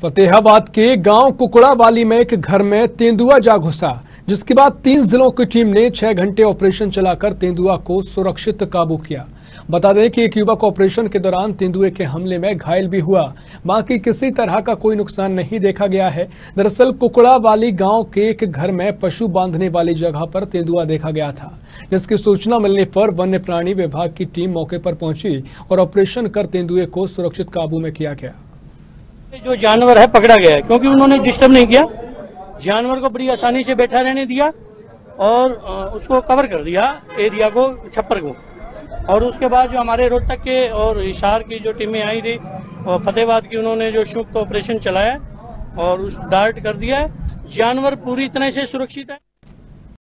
फतेहाबाद के गांव कुकड़ावाली में एक घर में तेंदुआ जा घुसा, जिसके बाद 3 जिलों की टीम ने 6 घंटे ऑपरेशन चलाकर तेंदुआ को सुरक्षित काबू किया। बता दें कि एक युवक ऑपरेशन के दौरान तेंदुए के हमले में घायल भी हुआ। बाकी किसी तरह का कोई नुकसान नहीं देखा गया है। दरअसल कुकड़ावाली गांव के एक घर में पशु बांधने वाली जगह पर तेंदुआ देखा गया था, जिसकी सूचना मिलने पर वन्य प्राणी विभाग की टीम मौके पर पहुंची और ऑपरेशन कर तेंदुए को सुरक्षित काबू में किया गया। जो जानवर है पकड़ा गया है, क्योंकि उन्होंने डिस्टर्ब नहीं किया, जानवर को बड़ी आसानी से बैठा रहने दिया और उसको कवर कर दिया एरिया को, छप्पर को। और उसके बाद जो हमारे रोहतक के और हिसार की जो टीमें आई थी और फतेहाबाद की, उन्होंने जो संयुक्त ऑपरेशन चलाया और उस डार्ट कर दिया है। जानवर पूरी तरह से सुरक्षित है।